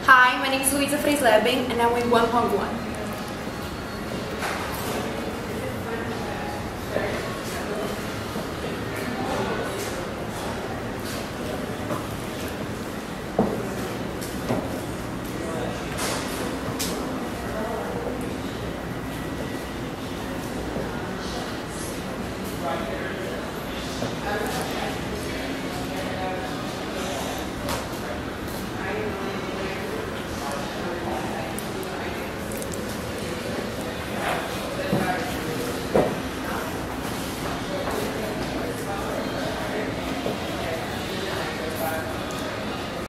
Hi, my name is Luisa Freisleben and I'm with One Hong One. Right here.